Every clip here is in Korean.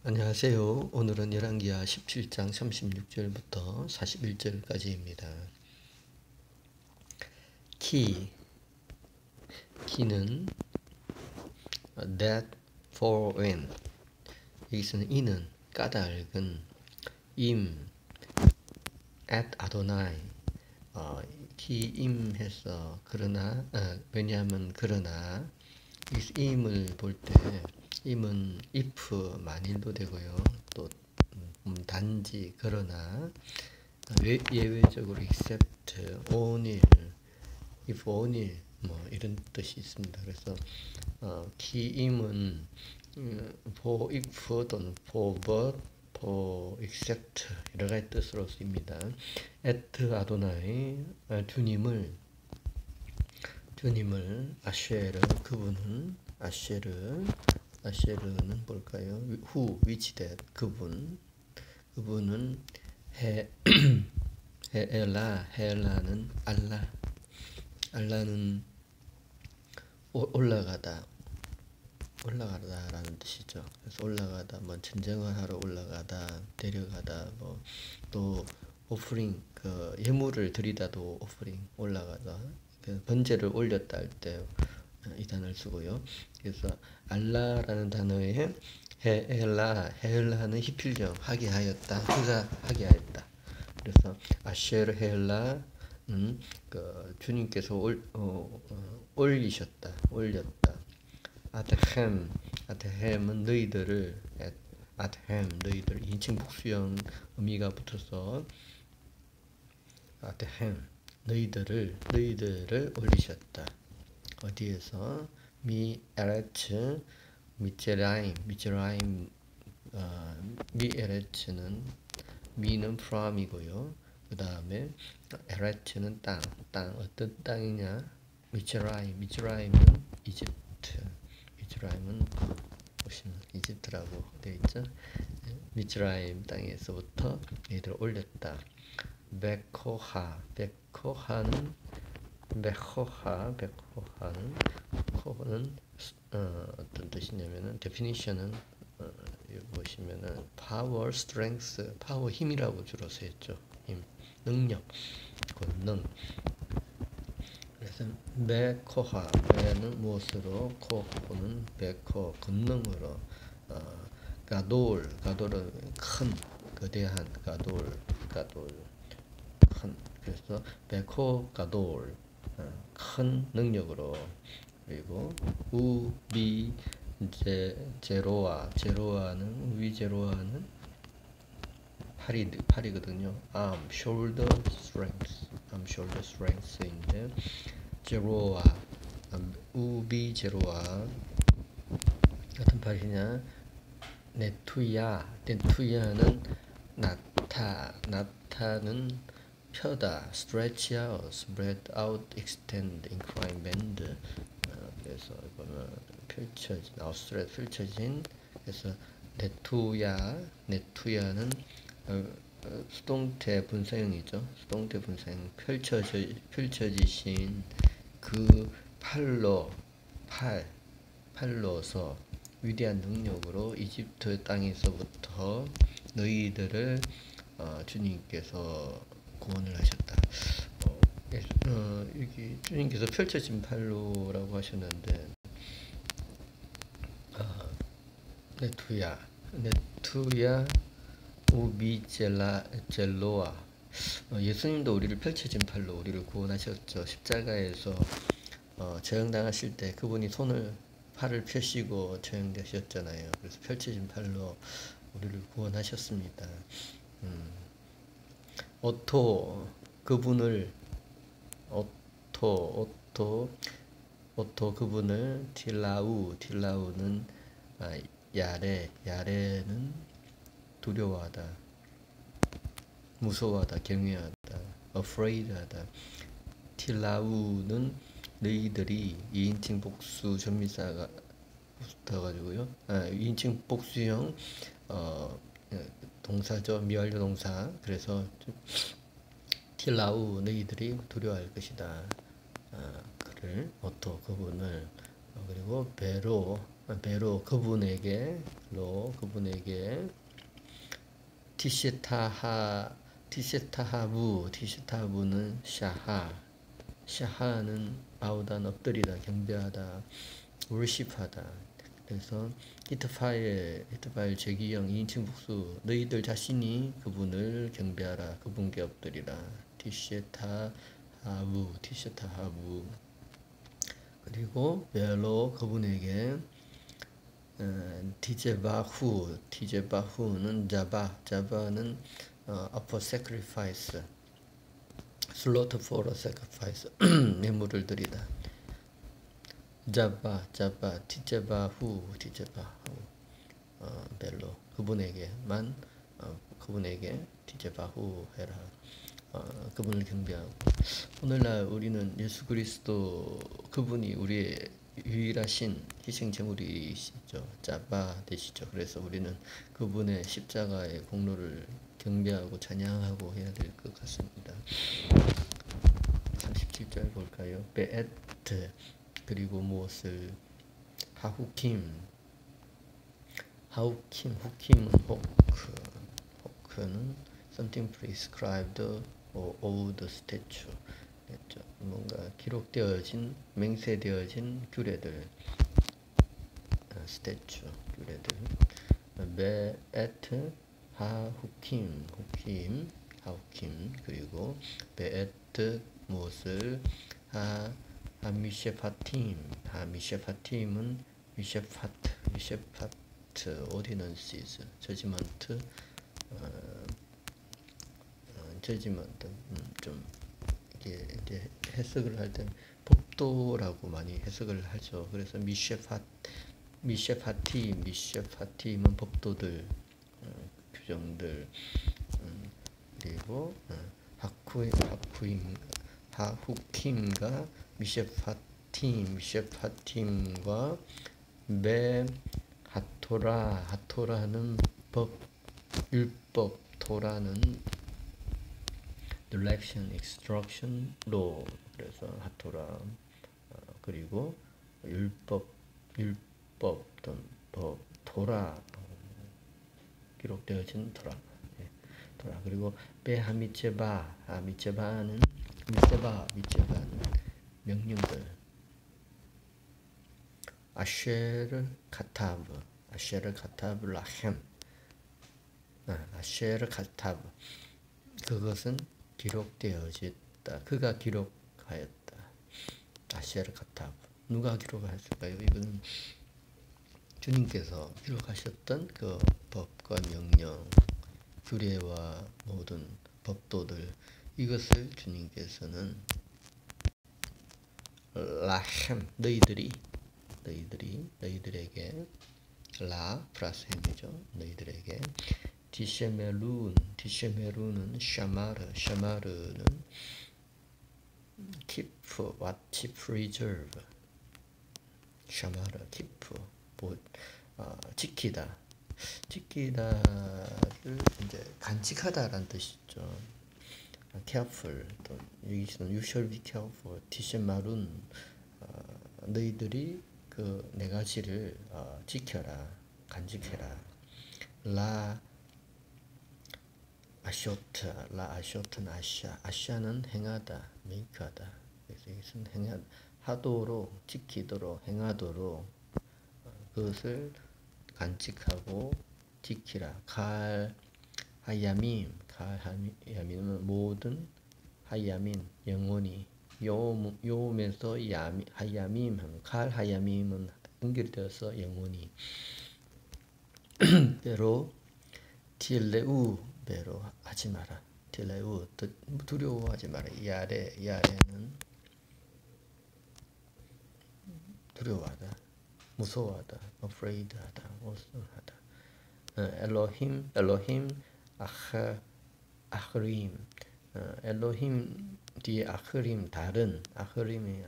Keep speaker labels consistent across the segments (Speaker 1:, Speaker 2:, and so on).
Speaker 1: 안녕하세요. 오늘은 열왕기하 17장 36절부터 41절까지입니다. 키는 that for when, 여기서는 이는 까닭은 at 아도나이, 키임해서 그러나, 왜냐하면 그러나, 여기서 임을 볼 때 임은 if 만일도 되고요. 또 단지 그러나 예외적으로 except on일 if on일 뭐 이런 뜻이 있습니다. 그래서 키임은 for if 또는 for but for except 여러 가지 뜻으로 쓰입니다. at 아도나이 주님을 아쉐르 그분은 아쉐르는 뭘까요? who which that 그분은 헤엘라는 알라는 올라가다라는 뜻이죠. 그래서 올라가다, 뭐 전쟁을 하러 올라가다, 데려가다, 뭐 또 오프링 그 예물을 드리다도 오프링 올라가다, 번제를 올렸다 할 때 이 단어를 쓰고요. 그래서 알라라는 단어에 헤엘라는 히필령 하게 하였다, 그가 하게 하였다. 그래서 아쉐르 헤엘라는 그 주님께서 올렸다. 아드햄은 너희들 인칭 복수형 의미가 붙어서 아드햄 너희들을 올리셨다. 어디에서? 미에레츠 미제라임 미에레츠는 미는 프람이고요. 그 다음에 에레츠는 땅 어떤 땅이냐? 미즈라임은 이집트. 미즈라임은 보시면 이집트라고 되어 있죠. 미즈라임 땅에서부터 얘들을 올렸다. 베코하는 어떤 뜻이냐면은 definition은 여기 보시면은 power, strength, power 힘이라고 주로 쓰였죠. 힘, 능력, 권능. 그래서 베코하는 무엇으로? 코는 베코 권능으로. 가돌은 큰, 거대한 가돌 큰. 그래서 베코 가돌 큰 능력으로. 그리고 우비 제로아는 팔이거든요. shoulder strength인데 제로아 우비 제로아 같은 팔이냐? 네투야는 나타는 펴다, stretch out, spread out, extend, incline, bend. 그래서 이거는 펼쳐진. 그래서 네투야는 수동태 분사형이죠. 수동태 분사형 펼쳐지신 그 팔로서 위대한 능력으로 이집트 땅에서부터 너희들을 주님께서 구원을 하셨다. 여기 주님께서 펼쳐진 팔로라고 하셨는데 네투야 우비젤로아 예수님도 우리를 펼쳐진 팔로 우리를 구원하셨죠. 십자가에서 저형당하실 때 그분이 팔을 펴시고 저형되셨잖아요. 그래서 펼쳐진 팔로 우리를 구원하셨습니다. 그분을 딜라우는 야레는 두려워하다, 무서워하다, 경외하다, afraid하다. 딜라우는 너희들이 2인칭 복수 전미사가 붙어가지고요. 2인칭 복수형 동사죠. 미완료 동사. 그래서 틸라우 너희들이 두려워할 것이다. 그분을. 그리고 배로 그분에게 티시타하부는 샤하는 바우다 엎드리다 경배하다 월십하다. 그래서 히트파일 제기형 2인칭 복수 너희들 자신이 그분을 경배하라 그분께 엎드리라 티시타하부 그리고 벨로 그분에게 티제바후는 자바는 offer sacrifice, slaughter for a sacrifice, 예물을 드리다. 티제바후, 벨로 그분에게 티제바후 해라. 그분을 경배하고 오늘날 우리는 예수 그리스도 그분이 우리의 유일하신 희생 제물이시죠. 자바 되시죠. 그래서 우리는 그분의 십자가의 공로를 경배하고 찬양하고 해야 될 것 같습니다. 37절 볼까요? 베에트 그리고 무엇을 후킴은 호크는 something prescribed or owed statue 했죠. 뭔가 기록되어진 맹세되어진 규례들 스태츄 규례들 베에트 하후킴 그리고 베에트 무엇을 하미셰파팀은 미셰파트 오디넌시즈 저지먼트 좀 이게 해석을 할 때 법도라고 많이 해석을 하죠. 그래서 미셰파팀은 법도들 규정들 그리고 하후킴과 미셰파팀과 하토라는 율법 토라는 direction, instruction, law 그래서 하토라 그리고 율법 법 토라 기록되어진 토라 그리고 미체바는 명령들 아쉐르 카타브 라헴 아쉐르 카타브 그것은 기록되어졌다. 그가 기록하였다. 아쉐르 카타브 누가 기록하였을까요? 이건 주님께서 기록하셨던 그 법과 명령 규례와 모든 법도들 이것을 주님께서는 라헴 너희들에게 라 플러스 햄이죠. 너희들에게 디셰메루는 샤마르는 keep, watch, preserve 샤마르, keep 지키다를 이제 간직하다라는 뜻이죠. careful 또 여기서는 you shall be careful 디셰마룬 너희들이 그 네 가지를 지켜라 간직해라 라 아쇼트는 아샤는 행하다 메이크하다 그래서 이것은 하도록 지키도록 행하도록 그것을 간직하고 지키라 하야밈은 모든 하야민 영원히 요음에서 하야밈 하야밈은 연결되어서 영원히 배로 배로 하지 마라 두려워하지 마라 야레는 두려워하다 무서워하다 afraid하다 무서워하다 엘로힘 아흐림 엘로힘 뒤에 아흐림 다른 아흐림이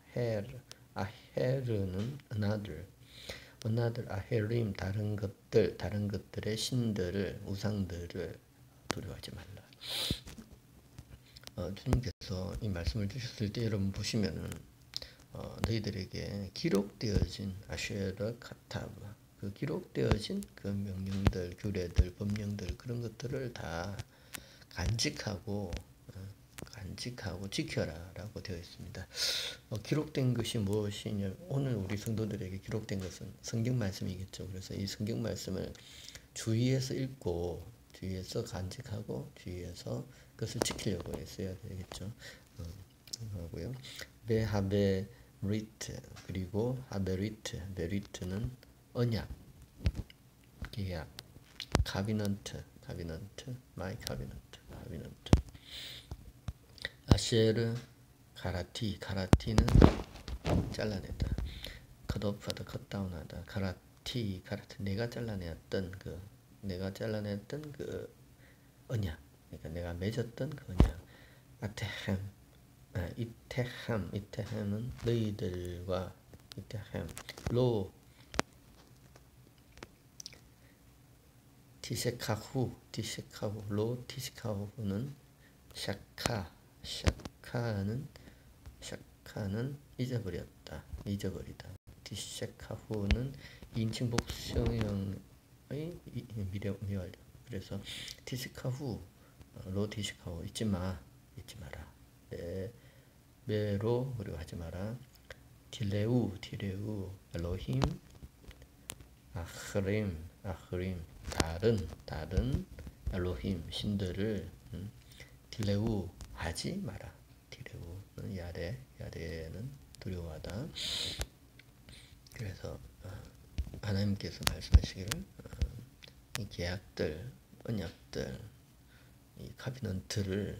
Speaker 1: 아헤르는 another 아헤림 다른 것들의 신들을 우상들을 두려워하지 말라. 주님께서 이 말씀을 주셨을 때 여러분 보시면은 너희들에게 기록되어진 아쉐르 카타브, 그 기록되어진 그 명령들, 규례들, 법령들, 그런 것들을 다 간직하고 지켜라라고 되어 있습니다. 기록된 것이 무엇이냐? 오늘 우리 성도들에게 기록된 것은 성경 말씀이겠죠. 그래서 이 성경 말씀을 주의해서 읽고, 주의해서 간직하고, 주의해서 그것을 지키려고 했어야 되겠죠. 하고요. 베하베리트, 그리고 베리트는 언약, 계약, 카비넌트, 마이 카비넌트. 아쉐르, 가라티는 잘라내다, 컷오프하다, 컷다운하다. 가라티, 내가 잘라냈던 그 언약, 그러니까 내가 맺었던 그 언약. 이테함은 너희들과, 로 티세카후는 샤카는 잊어버리다. 티세카후는 인칭 복수형의 미완료. 그래서 티세카후, 로 티세카후, 잊지 마라. 메로, 그리고 하지 마라. 딜레우, 엘로힘, 아흐림, 다른 엘로힘, 신들을 딜레우, 하지 마라. 딜레우는 야레는 두려워하다. 그래서 하나님께서 말씀하시기를 이 계약들, 언약들, 이 카비넌트를,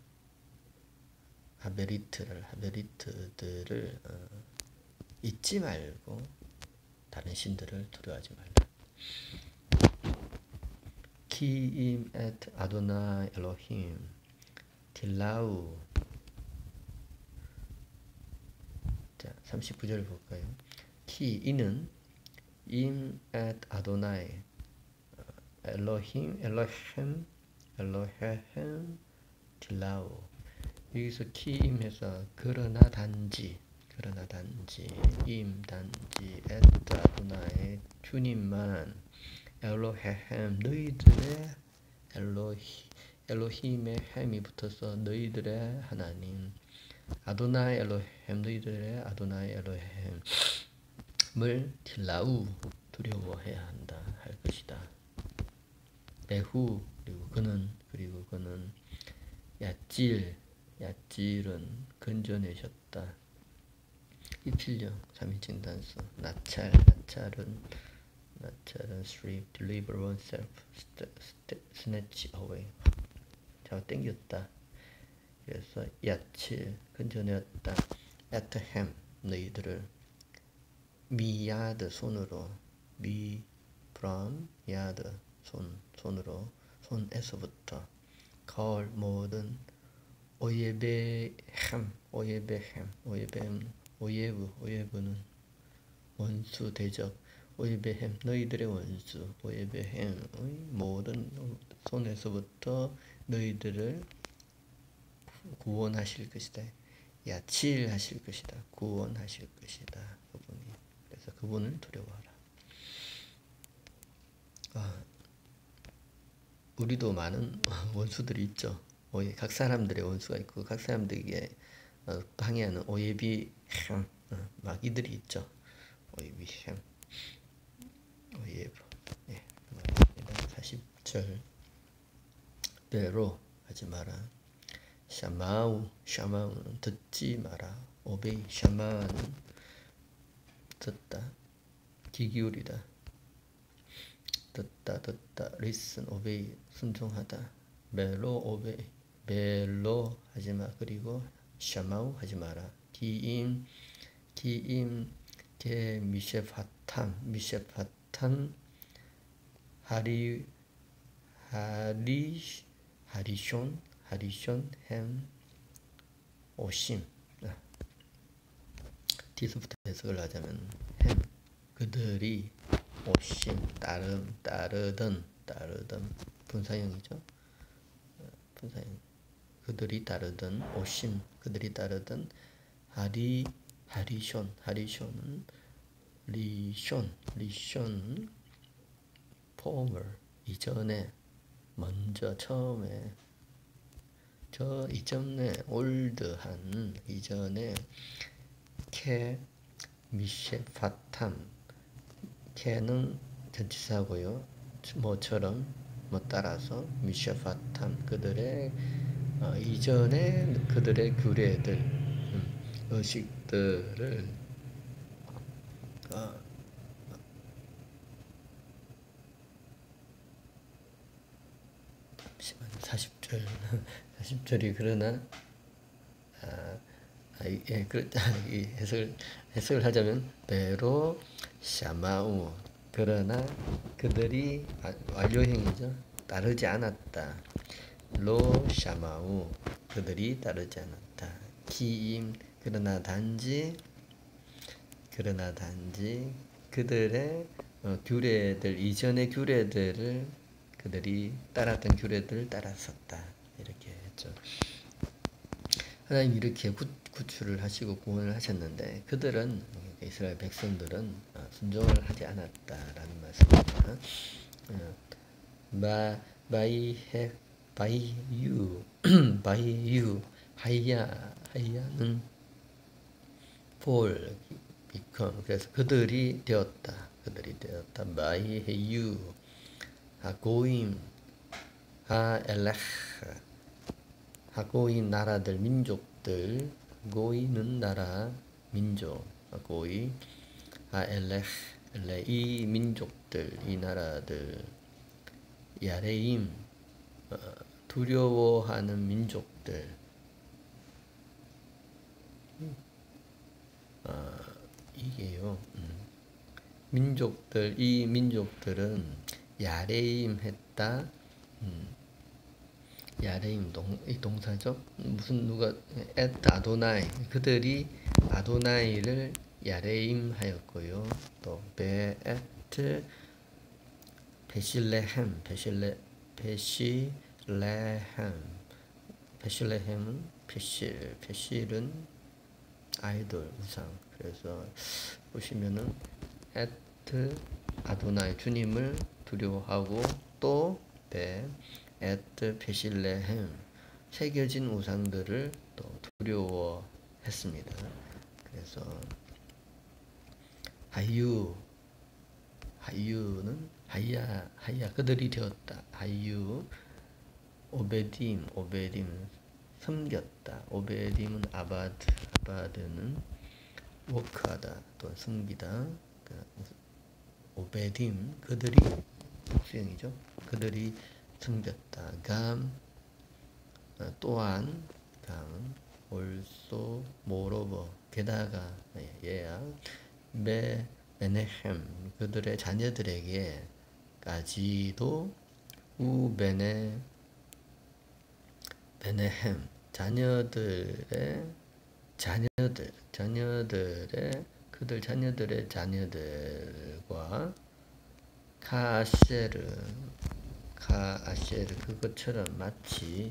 Speaker 1: 하베리트들을 잊지 말고 다른 신들을 두려워하지 말라. 키임 앳 아도나 엘로힘 딜라우. 자, 39절 볼까요? 이는 임 앳 아도나이 엘로힘 딜라우. 여기서 키임에서 그러나 단지 임 단지 앳 아도나의 주님만, 엘로헤헴 너희들의 엘로힘의 햄이 붙어서 너희들의 하나님, 아도나이 엘로햄 너희들의 아도나이 엘로햄을 딜라우 두려워해야 한다 할 것이다. 베후, 그리고 그는 야찔은 건져내셨다. 입칠령 3인칭 단수. 나찰은 strip, deliver oneself, snatch away, 잡아 당겼다. 그래서 야칠, 건져내었다. at hem, 너희들을 미야드, 손으로, from 야드, 손으로, 손에서부터, 거울, 모든 오예브는 원수, 대적, 오예베햄 너희들의 원수, 오예베햄의 모든 손에서부터 너희들을 구원하실 것이다. 야칠하실 것이다. 구원하실 것이다. 그분이. 그래서 그분을 두려워하라. 우리도 많은 원수들이 있죠. 각 사람들의 원수가 있고 각 사람들에게 방해하는 오예비햄, 마귀들이 있죠. 오예비햄, 오예브. 예, 40절. 베로, 하지 마라. 샤마우는 듣지 마라. 오베이, 샤마는 듣다, 귀 기울이다. 듣다, listen, obey, 순종하다. 멜로 하지 마. 그리고 샤마우 하지 마라. 기임 게 미셰파탄 하리숀 햄 오심. 뒤에서부터 해석을 하자면 햄, 그들이, 오심, 따르던 분사형이죠. 분사형. 그들이 따르던, 오심, 그들이 따르던 하리쇼는 리숀 former 이전에 먼저 처음에 이전에 올드한 이전에 케 미셰파탐 케는 전치사고요. 뭐처럼 뭐 따라서 미셰파탐 그들의 이전에 그들의 규례들 의식들을 잠시만요. 40절이 그러나 이 해석을 하자면 베로 샤마우 그러나 그들이 완료형이죠. 따르지 않았다. 로 샤마우 그들이 따르지 않았다. 기임 그러나 단지 그들의 규례들 이전의 규례들을 그들이 따랐던 규례들을 따랐었다. 이렇게 했죠. 하나님 이렇게 구출을 하시고 구원을 하셨는데 그들은 이스라엘 백성들은 순종을 하지 않았다라는 말씀입니다. 바이유 하이야는 볼 become 그래서 그들이 되었다. 바이유 하고임 하엘레흐 하고인 나라들 민족들 고이는 나라 민족 고이 하엘레흐 이 민족들 이 나라들 야레임 두려워하는 민족들 이게요 민족들 이 민족들은 야레임 했다 야레임 이 동사죠. 무슨 누가 아도나이 그들이 아도나이를 야레임 하였고요. 또 베에트 베실레헴은 베실은 아이돌 우상. 그래서 보시면은 에트 아도나이 주님을 두려워하고 또 에트 베실레헴 새겨진 우상들을 또 두려워했습니다. 그래서 하유는 하야 그들이 되었다. 하유 오베딤 섬겼다. 오베딤은 아바드는 워크하다 또 섬기다. 오베딤 그들이 수형이죠. 그들이 섬겼다. 또한 also moreover 게다가 베네헴 그들의 자녀들에게까지도 베네헴 그들 자녀들의 자녀들과 카아셰르 그것처럼 마치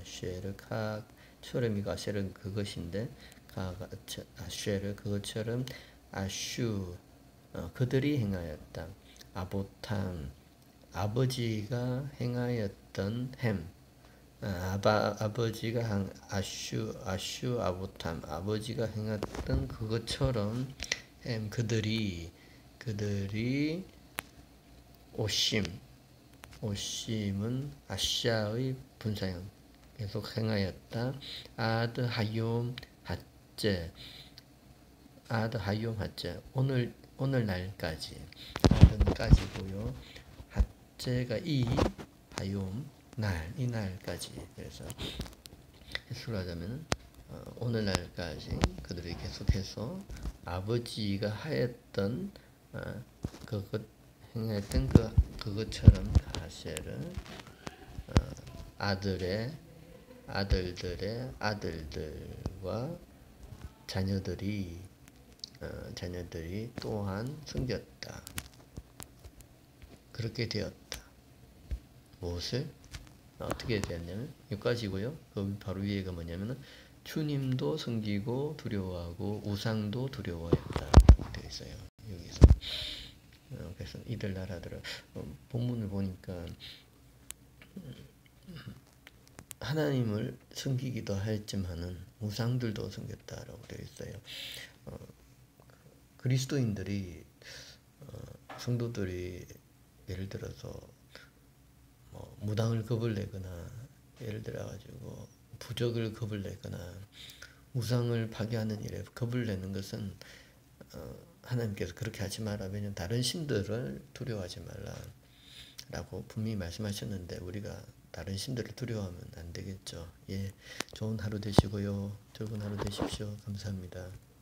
Speaker 1: 초렘이가 아셰르는 그것인데 아셰르 그것처럼 그들이 행하였다. 아보탐 아버지가 행하였던 햄 아버지가 한 아보탐 아버지가 행했던 그것처럼 햄 그들이 오심은 아시아의 분사형 계속 행하였다. 아드 하욤 핫제 오늘날까지 아드까지고요. 핫제가 이 날까지. 그래서 해석을 하자면 오늘날까지 그들이 계속해서 아버지가 하였던 행했던 그것처럼 아셀은 아들들의 아들들과 자녀들이 또한 섬겼다. 그렇게 되었다. 무엇을 어떻게 되었냐면 여기까지고요. 그 바로 위에가 뭐냐면은 주님도 섬기고 두려워하고 우상도 두려워했다라고 되어 있어요. 여기서. 그래서 이들 나라들은 본문을 보니까 하나님을 섬기기도 했지만은 우상들도 섬겼다라고 되어 있어요. 그리스도인들이 성도들이 예를 들어서 무당을 겁을 내거나 예를 들어 가지고 부적을 겁을 내거나 우상을 파괴하는 일에 겁을 내는 것은 하나님께서 그렇게 하지 마라. 왜냐하면 다른 신들을 두려워하지 말라라고 분명히 말씀하셨는데 우리가 다른 신들을 두려워하면 안 되겠죠. 예, 좋은 하루 되시고요. 좋은 하루 되십시오. 감사합니다.